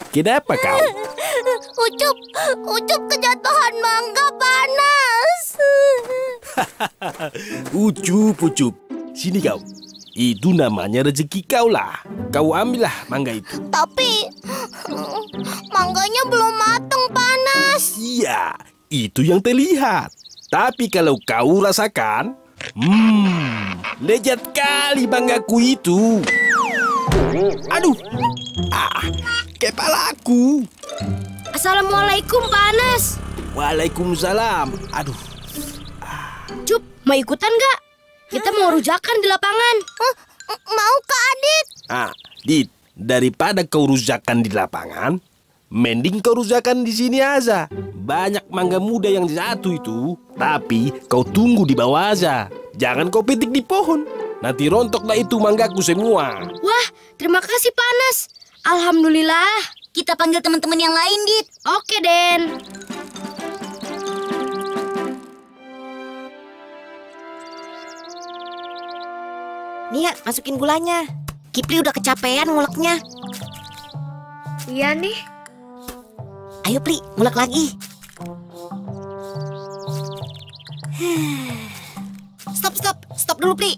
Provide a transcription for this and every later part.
kenapa kau? Ucup kejatuhan mangga panas. Ucup. Sini kau. Itu namanya rezeki kau lah. Kau ambillah mangga itu. Tapi mangganya belum matang, panas. Iya, itu yang terlihat. Tapi kalau kau rasakan, lezat kali manggaku itu. Aduh, kepalaku. Assalamualaikum, Panas. Waalaikumsalam. Aduh. Cup, mau ikutan nggak? Kita mau rujakan di lapangan. Mau Kak Adit? Dit, daripada kau rujakan di lapangan, mending kau rujakan di sini aja. Banyak mangga muda yang jatuh itu, tapi kau tunggu di bawah aja. Jangan kau petik di pohon. Nanti rontoklah itu manggaku semua. Wah, terima kasih, Panas. Alhamdulillah. Kita panggil teman-teman yang lain, Dit. Oke, Den. Nih ya, masukin gulanya. Kipli udah kecapean nguleknya. Iya nih. Ayo, Pli, ngulek lagi. Stop dulu, Pli.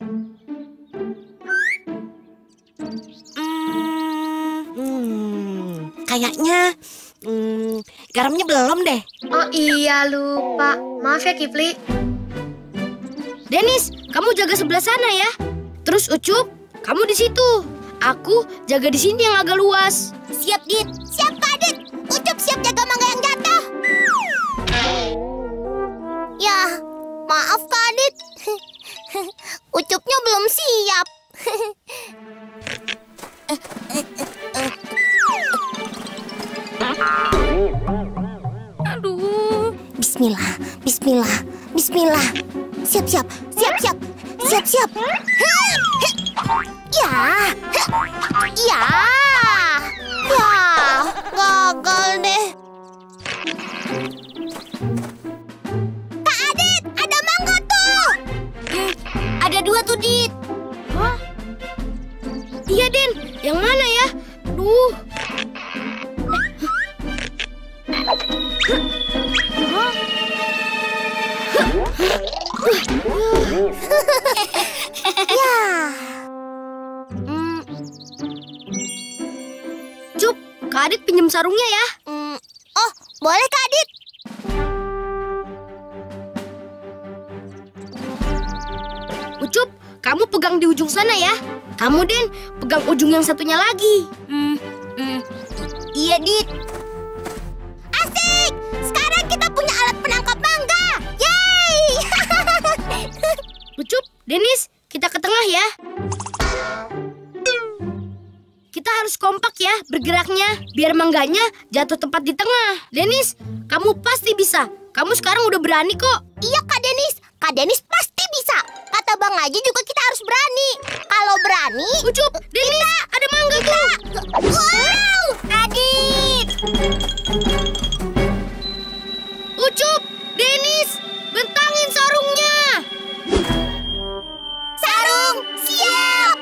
Kayaknya garamnya belum deh. Oh iya, lupa. Maaf ya, Kipli. Denis, kamu jaga sebelah sana ya. Terus Ucup, kamu di situ. Aku jaga di sini yang agak luas. Siap, Dit. Siap, Kak Adit. Ucup siap jaga mangga yang jatuh. Ya, maaf Kak Adit. Ucupnya belum siap. Aduh. Bismillah. Siap. Ya, gagal deh. Kak Adit, ada mangga tuh. Ada 2 tuh, Dit. Hah? Iya, Den. Yang mana ya? Duh. Ya. Cup, Kak Adit pinjam sarungnya ya. Oh, boleh Kak Adit. Ucup, kamu pegang di ujung sana ya. Kamu, Den, pegang ujung yang satunya lagi. Iya, Dit. Asik! Sekarang kita punya alat penangkap mangga. Yeay! Ucup, Denis, kita ke tengah ya. Kita harus kompak ya bergeraknya, biar mangganya jatuh tepat di tengah. Denis, kamu pasti bisa. Kamu sekarang udah berani kok. Iya, Kak Denis. Kak Denis pasti bisa. Kata Bang Haji juga kita harus berani. Kalau berani... Ucup, Denis, ada mangga tuh. Wow! Adit! Ucup, Denis, bentangin sarungnya. Sarung, siap!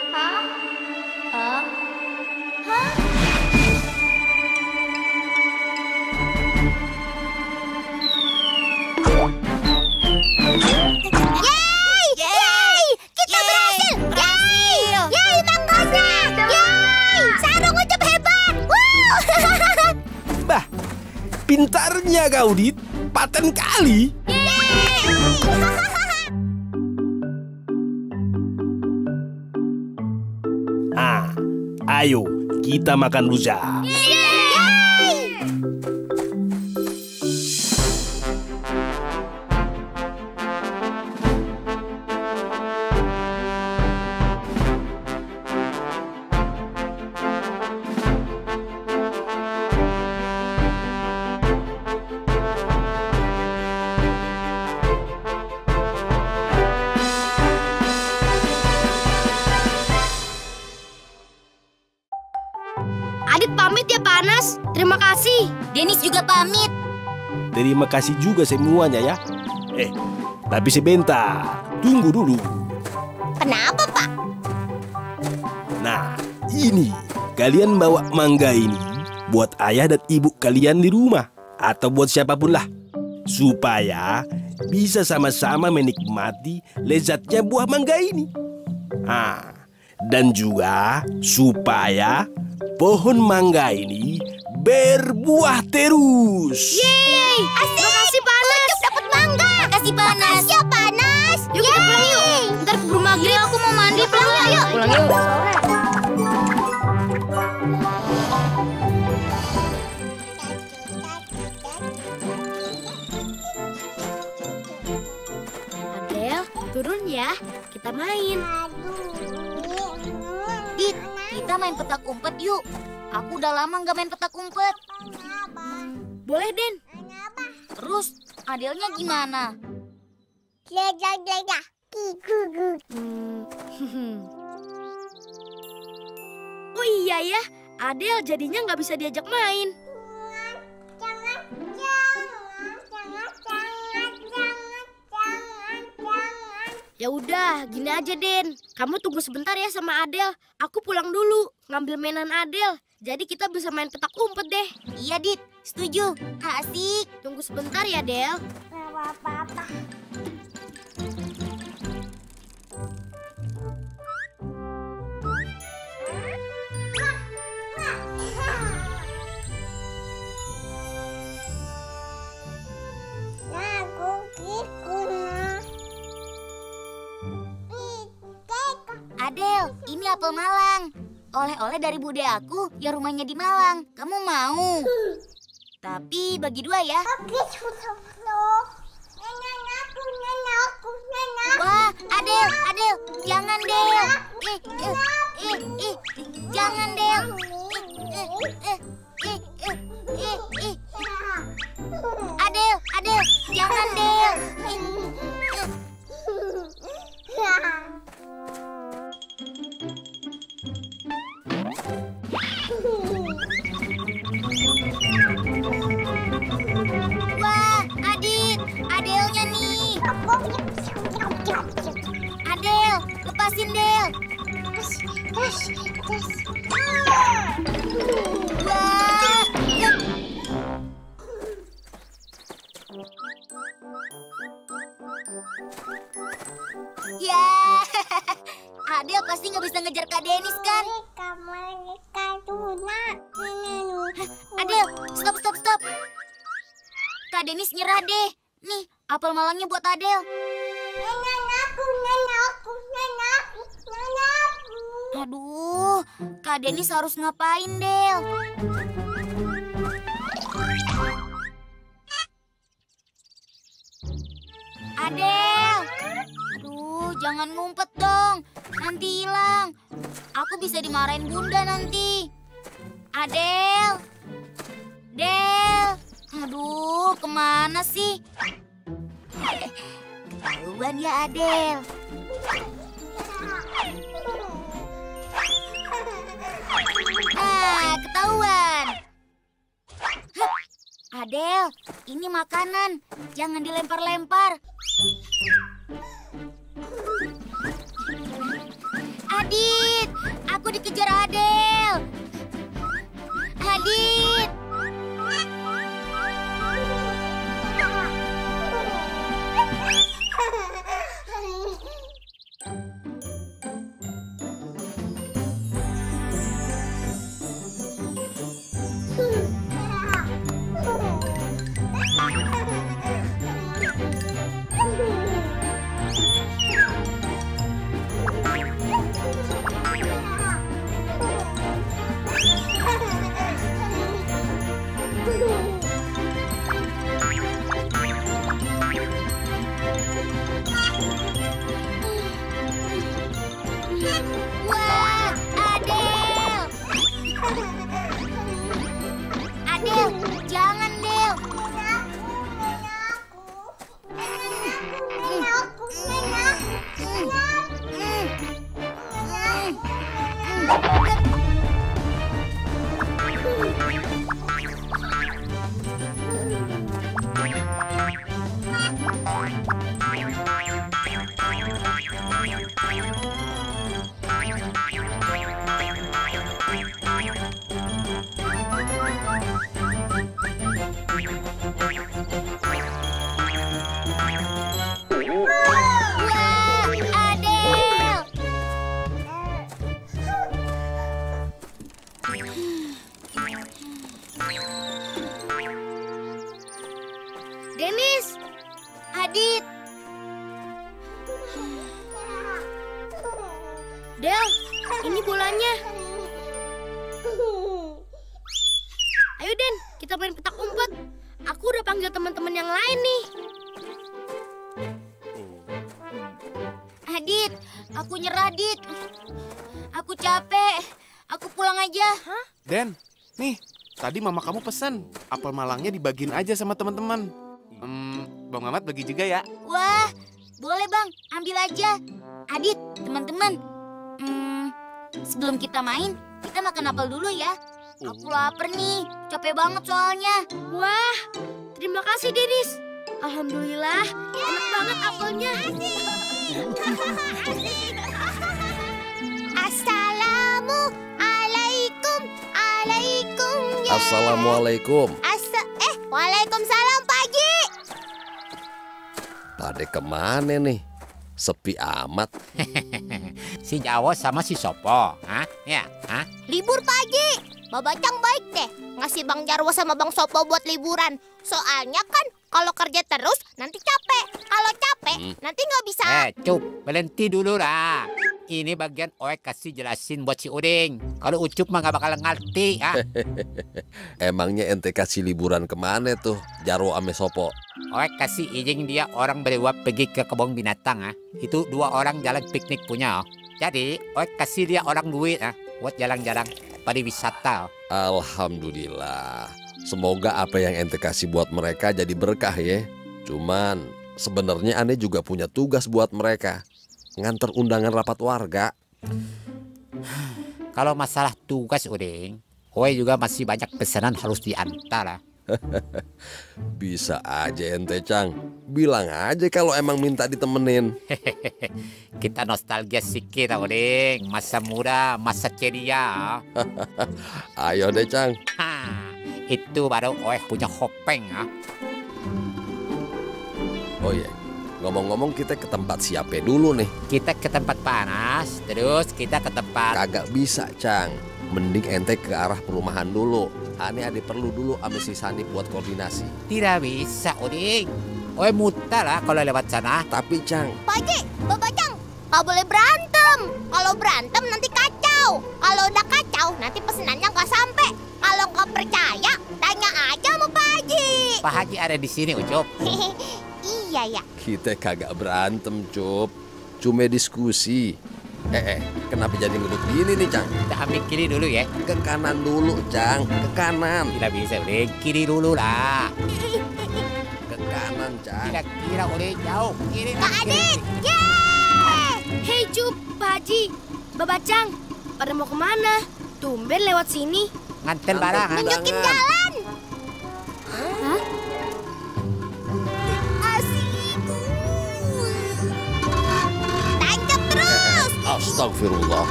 Yeay! Kita berhasil! Yeay, mangganya! Yeay! Sarung Ucup hebat! Wow! Bah, pintarnya kau, Dit. Paten kali. Ayo, kita makan rujak. Adit pamit ya, Panas. Terima kasih. Denis juga pamit. Terima kasih juga semuanya ya. Tapi sebentar. Tunggu dulu. Kenapa, Pak? Nah, ini. Kalian bawa mangga ini buat ayah dan ibu kalian di rumah, atau buat siapapun lah, supaya bisa sama-sama menikmati lezatnya buah mangga ini. Dan juga supaya pohon mangga ini berbuah terus. Yeay! Makasih Panas. Dapat mangga. Makasih Panas. Makasih ya Panas. Yuk kita pulang yuk. Ntar keburu maghrib. Aku mau mandi. Pulang yuk. Pulang yuk. Adel, turun ya. Kita main. Dit, kita main petak umpet yuk. Aku udah lama nggak main petak umpet. Boleh, Den. Terus, Adelnya gimana? Oh iya ya, Adel jadinya nggak bisa diajak main. Ya udah, gini aja Den. Kamu tunggu sebentar ya sama Adel. Aku pulang dulu, ngambil mainan Adel. Jadi kita bisa main petak umpet deh. Iya, Dit. Setuju. Asik. Tunggu sebentar ya, Del. Adel, ini apel Malang. Oleh-oleh dari bude aku yang rumahnya di Malang. Kamu mau? Tapi bagi dua ya. Wah, Adel, jangan Del. Jangan Del. Adel, jangan Del. Wah, Adelnya nih. Adel, lepasin Del. Wah. Ya, Adel pasti nggak bisa ngejar Kak Denis kan? Adel, stop. Kak Denis nyerah deh. Nih, apel Malangnya buat Adel. Aduh, Kak Denis harus ngapain, Del? Adel! Aduh, jangan ngumpet dong. Nanti hilang. Aku bisa dimarahin Bunda nanti. Adel! Del! Aduh, kemana sih? Ketahuan ya, Adel. Nah, ketahuan. Adel, ini makanan. Jangan dilempar-lempar. Adit, aku dikejar Adel. Adit. Wah, Adel! Adel, jangan, Del. Adel, ini bolanya. Ayo Den, kita main petak umpet. Aku udah panggil teman-teman yang lain nih. Adit, aku nyerah, Dit. Aku capek. Aku pulang aja. Den, nih, tadi mama kamu pesan apel malangnya dibagiin aja sama teman-teman. Bang Mamat bagi juga ya. Wah, boleh Bang, ambil aja. Adit, teman-teman. Sebelum kita main, kita makan apel dulu ya. Aku lapar nih, capek banget soalnya. Wah, terima kasih Denis. Alhamdulillah, enak banget apelnya. Assalamualaikum. Ya. Assalamualaikum. Waalaikumsalam Pak Haji. Pada kemana nih? Sepi amat. Si Jawa sama si Sopo, Libur Pak Haji. Babacang baik deh ngasih Bang Jarwo sama Bang Sopo buat liburan. Soalnya kan kalau kerja terus nanti capek. Kalau capek nanti nggak bisa. Cup, berhenti dulu lah. Ini bagian Oe kasih jelasin buat si Uding. Kalau Ucup mah gak bakal ngerti, Emangnya ente kasih liburan kemana tuh, Jarwo ame Sopo? Oe kasih izin dia orang berdua pergi ke kebun binatang, Itu 2 orang jalan piknik punya, Jadi, Oe kasih dia orang duit, buat jalan-jalan pariwisata. Alhamdulillah. Semoga apa yang ente kasih buat mereka jadi berkah ya. Cuman, sebenarnya aneh juga punya tugas buat mereka. Nganter undangan rapat warga. Kalau masalah tugas Uding, Oe juga masih banyak pesanan harus diantar. Bisa aja ente Cang. Bilang aja kalau emang minta ditemenin. Kita nostalgia sedikit Uding. Masa muda, masa ceria. Ayo deh Cang. Itu baru Oe punya hopeng. Oh iya, ngomong-ngomong kita ke tempat siapa dulu nih? Kita ke tempat panas, terus kita ke tempat... Kagak bisa Cang. Mending ente ke arah perumahan dulu. Aneh ada perlu dulu sama si Sani buat koordinasi. Tidak bisa Uding. Oe muter lah kalau lewat sana. Tapi Cang, Pak Haji, Babacang, nggak boleh berantem. Kalau berantem nanti kacau. Kalau udah kacau nanti pesenannya nggak sampai. Kalau nggak percaya, tanya aja sama Pak Haji. Pak Haji ada di sini Ucup. Iya ya. kita kagak berantem Cup. Cuma diskusi. Kenapa jadi ngedut gini nih Cang? Kita ambil kiri dulu ya. Ke kanan dulu Cang, ke kanan. Tidak bisa Uding, kiri dulu lah. Ke kanan Cang. Kira-kira Uding jauh. Kiri. Kak Adit, Hei Cup, Pak Haji, Babacang, pada mau kemana? Tumben lewat sini. Nganter barang. tunjukin jalan. Tancap terus. Astagfirullah.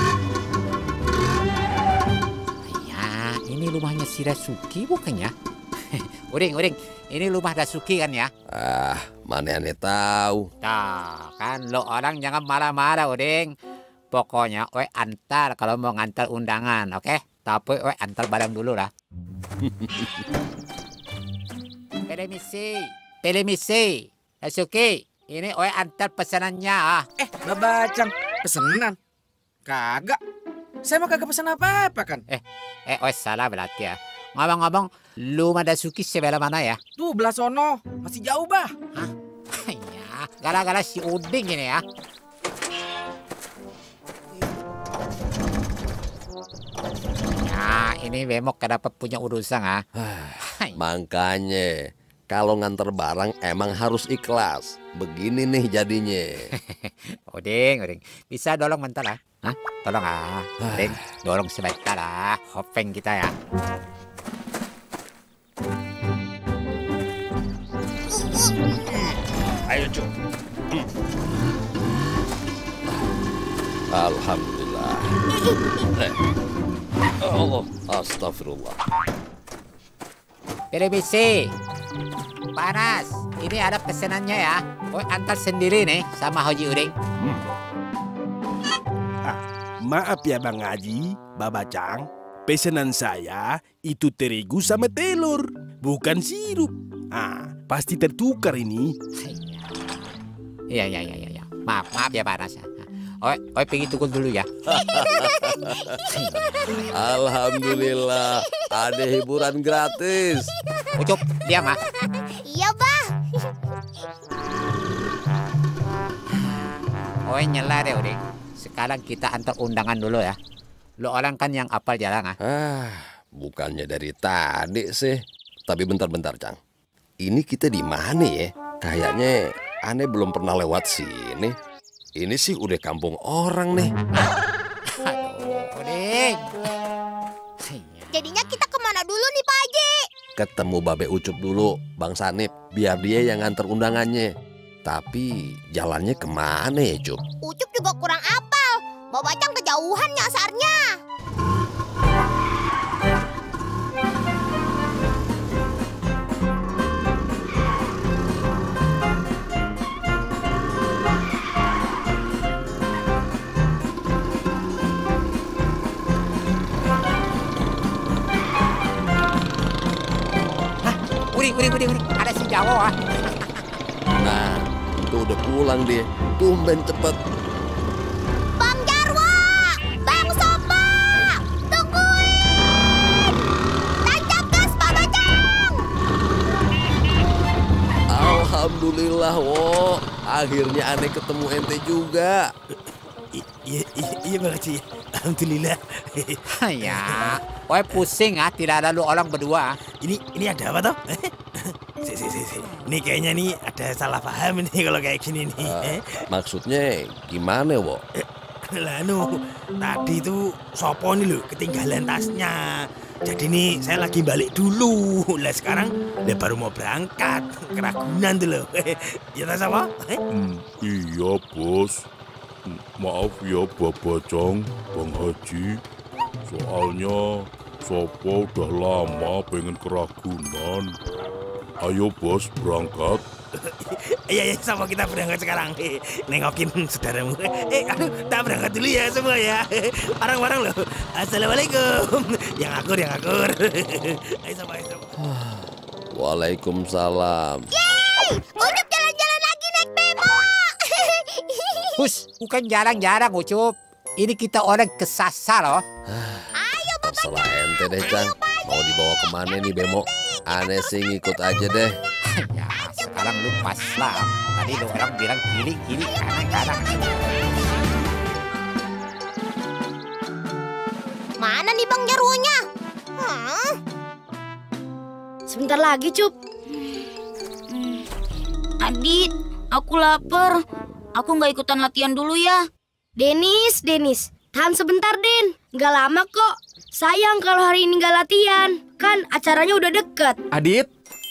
Ya, ini rumahnya si Dasuki bukannya? Uding, ini rumah Dasuki kan ya? Mana aneh tahu. Nah, kan lo orang jangan marah-marah, Uding. Pokoknya Oe antar kalau mau ngantar undangan, oke? Tapi Oe antar barang dulu lah. Permisi, Dasuki. Ini Oe antar pesanannya. Babacang, pesenan? Kagak. Saya mah kagak pesan apa-apa kan. Oe salah berarti ya. Ngomong-ngomong, rumah Dasuki sebelah mana ya? Tuh belah sono, masih jauh bah. Ya, gara-gara si Uding ini ya. Ya, ini Bemok dapat punya urusan Makanya kalau nganter barang emang harus ikhlas. Begini nih jadinya. Uding, bisa tolong bentar lah. Tolong Uding, dorong sebentar lah. Hopeng kita ya. Ayo Cuk. Alhamdulillah. Allah, astagfirullah. Permisi, panas. Ini ada pesanannya ya. Oe antar sendiri nih sama Haji Uding. Maaf ya Bang Haji, Babacang. Pesanan saya itu terigu sama telur, bukan sirup. Pasti tertukar ini. Iya. Maaf ya panas ya. Oi pergi tunggu dulu ya. Alhamdulillah, ada hiburan gratis. Ucup, diam ah. Iya, Bang. Oi nyela deh udah. Sekarang kita antar undangan dulu ya. Lo orang kan yang apal jalan ah. Bukannya dari tadi sih. Tapi bentar-bentar, Cang. Ini kita di mana ya? Kayaknya aneh belum pernah lewat sini. Ini sih udah kampung orang nih. Aduh, Uding. Jadinya kita kemana dulu nih, Pak Haji? Ketemu Babe Ucup dulu, Bang Sanip. Biar dia yang nganter undangannya. Tapi jalannya kemana ya, Cup? Ucup juga kurang apal. Bawa Bacang kejauhan nyasarnya. Uding. Ada si Jawa ah. Nah, itu udah pulang dia. Tumben cepet. Bang Jarwo! Bang Sopa! Tungguin! Tancap gas, Pak Bacang! Alhamdulillah, wo. Akhirnya aneh ketemu ente juga. Iya Bang Haji. Alhamdulillah. Ya, oi pusing ah. Tidak ada lu orang berdua. Ini ada apa toh? Ini kayaknya nih ada salah paham nih kalau kayak gini nih. Maksudnya gimana, wo? Tadi itu Sopo nih loh ketinggalan tasnya. Jadi nih saya lagi balik dulu. Lah sekarang dia baru mau berangkat. Keragunan tuh loh. Ya tak Sopo? Iya bos. Maaf ya Pak Bacang, Bang Haji. Soalnya Sopo udah lama pengen keragunan. Ayo bos berangkat. Iya Sopo kita berangkat sekarang. Nengokin saudaramu. Aduh tak berangkat dulu ya semua ya. Bareng-bareng loh. Assalamualaikum. Yang akur. Ayo Sopo. Waalaikumsalam. Yeay! Ucup jalan-jalan lagi naik bemo! Hus, bukan jarang-jarang Ucup. Ini kita orang kesasar loh. Terserah ente deh, Cang. Mau dibawa kemana nih bemo? Aneh sih ngikut aja deh. Ya, sekarang lu pas lah. Tadi lu orang bilang kiri, kanan. Mana nih Bang Jarwonya? Sebentar lagi, Cup. Adit, aku lapar. Aku nggak ikutan latihan dulu ya. Denis, tahan sebentar, Den. Nggak lama kok. Sayang kalau hari ini nggak latihan. Kan acaranya udah deket. Adit,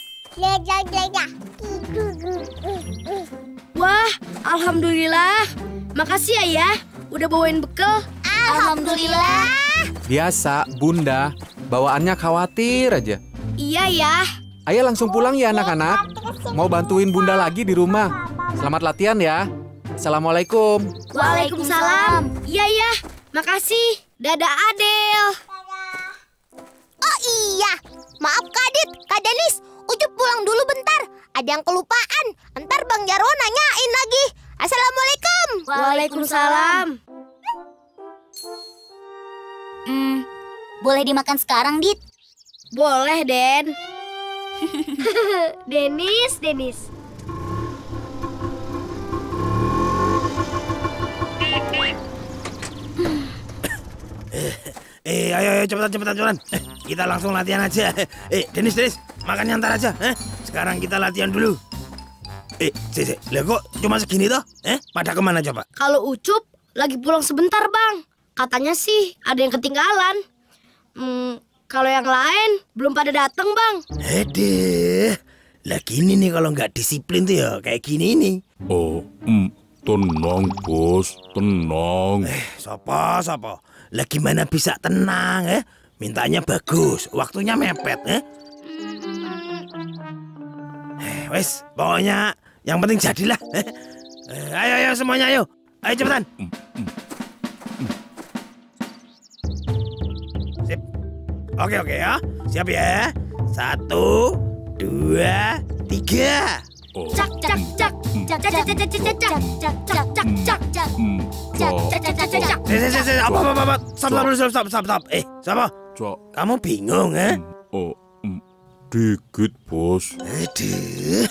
Wah, alhamdulillah. Makasih ya, udah bawain bekal. Alhamdulillah. biasa, Bunda. Bawaannya khawatir aja. Iya ya. Ayo langsung pulang ya anak-anak. Mau bantuin Bunda lagi di rumah. Selamat latihan ya. Assalamualaikum. Waalaikumsalam. Iya ya, makasih. Dadah Adel. Oh iya, maaf Kak Adit, Kak Denis. Ucup pulang dulu bentar. Ada yang kelupaan. Ntar Bang Jarwo nanyain lagi. Assalamualaikum. Waalaikumsalam. Boleh dimakan sekarang, Dit? Boleh, Den. Denis. Ayo cepetan. Kita langsung latihan aja. Denis, makannya ntar aja. Sekarang kita latihan dulu. Lah kok cuma segini toh? Pada kemana coba? Kalau Ucup lagi pulang sebentar, Bang. Katanya sih ada yang ketinggalan. Kalau yang lain belum pada datang, Bang. Lah gini nih kalau nggak disiplin tuh ya kayak gini nih. Tenang bos, tenang. Sopo. Lah gimana bisa tenang Mintanya bagus, waktunya mepet Wes, pokoknya yang penting jadilah Ayo semuanya ayo cepetan. Sip. Oke ya, siap ya. 1, 2, 3. Cak. cak cak cak cak cak cak. Apa? Stop. Siapa? Cak. Kamu bingung, eh? Oh, dikit, Bos. Aduh.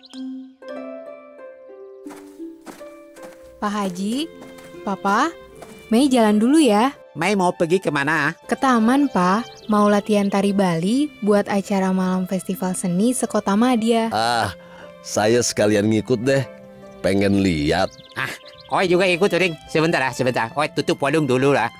Pak Haji, Papa, Mei jalan dulu ya. Mei mau pergi kemana? Ke taman, Pak. Mau latihan tari Bali buat acara malam festival seni sekota Madya. Saya sekalian ngikut deh. Pengen lihat. Oi juga ikut, Ring. Sebentar. Oi tutup volume dulu lah.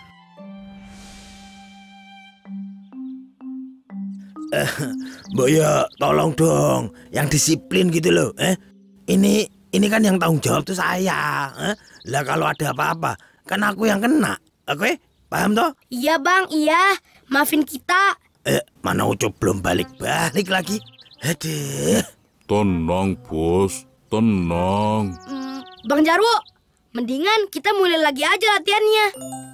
Boyo, tolong dong, yang disiplin gitu loh, Ini kan yang tanggung jawab tuh saya, Lah kalau ada apa-apa, kan aku yang kena, oke? Paham toh? Iya bang, iya. Maafin kita. Mana Ucup belum balik-balik lagi? Aduh. Tenang, Bos. Tenang. Bang Jarwo, mendingan kita mulai lagi aja latihannya.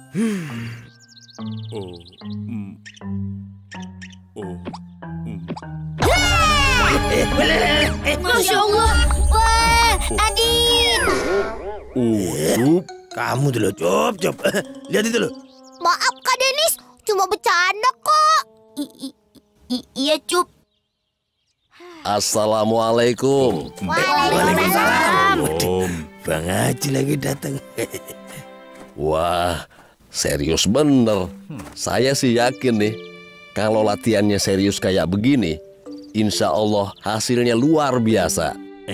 Masya Allah. Wah, Adit. Ucup. Kamu tuh loh, Cup. Lihat itu loh. Maaf Kak Denis, cuma bercanda kok. Iya Cup. Assalamualaikum. Waalaikumsalam. Bang Haji lagi datang. Wah, serius bener. Saya sih yakin nih, kalau latihannya serius kayak begini, insya Allah hasilnya luar biasa.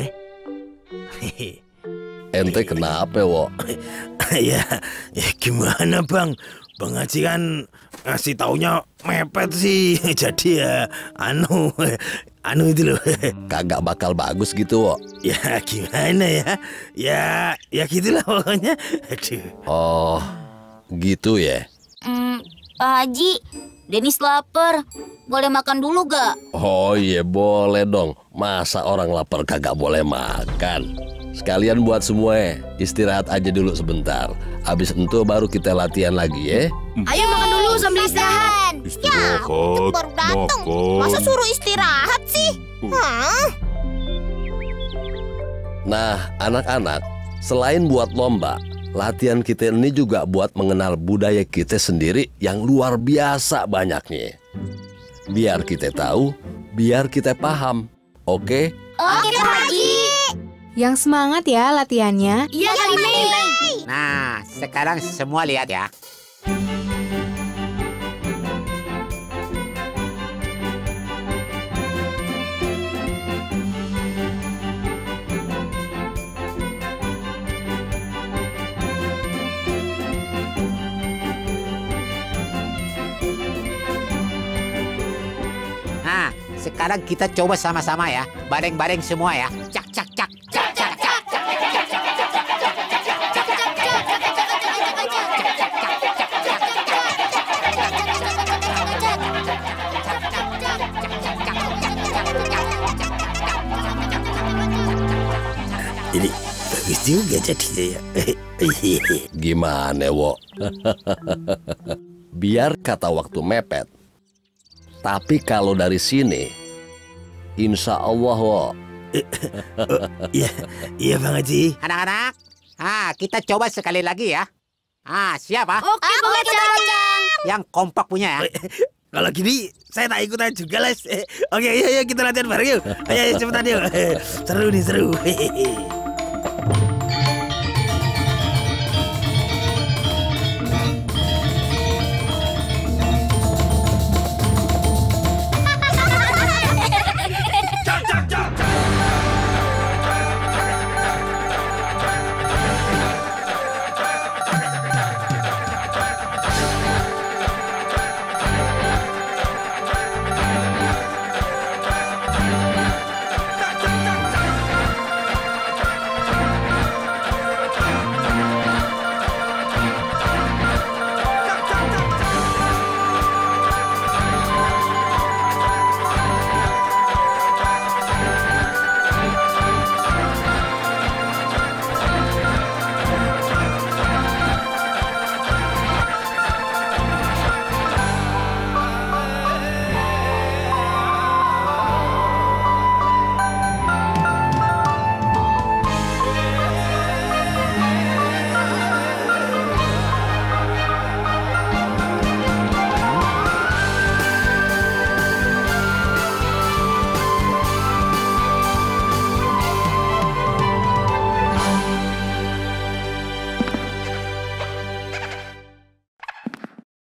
Ente kenapa, Wo? ya gimana Bang? Bang Haji kan ngasih taunya mepet sih. Jadi ya, anu itu loh. Kagak bakal bagus gitu, Wo. Ya gimana ya? Ya gitulah pokoknya. Aduh. Oh, gitu ya? Pak Haji, Denis lapar. Boleh makan dulu gak? Oh iya, boleh dong. Masa orang lapar kagak boleh makan? Sekalian buat semua, istirahat aja dulu sebentar. Abis itu baru kita latihan lagi ya. Ayo makan dulu sambil istirahat. Istirahat. Baru datang. Masa suruh istirahat sih? Nah, anak-anak, selain buat lomba, latihan kita ini juga buat mengenal budaya kita sendiri yang luar biasa banyaknya. Biar kita tahu, biar kita paham. Oke? Oke Pak Haji. Yang semangat ya latihannya. Iya Kak Mei. Nah, sekarang semua lihat ya. Nah, sekarang kita coba sama-sama ya. Bareng-bareng semua ya. Cak, cak, cak, cak, cak, cak. Ini bagus juga jadinya ya. Gimana, Wo? Biar kata waktu mepet. Tapi kalau dari sini, insya Allah, Wo. Iya Bang Haji. Anak-anak, kita coba sekali lagi ya. Siap ah? Oke Bang Acang. Yang kompak punya ya. Kalau gini, saya tak ikutan juga, Les. Oke, yuk kita latihan bareng yuk. Ayo cepetan yuk. Seru nih, seru.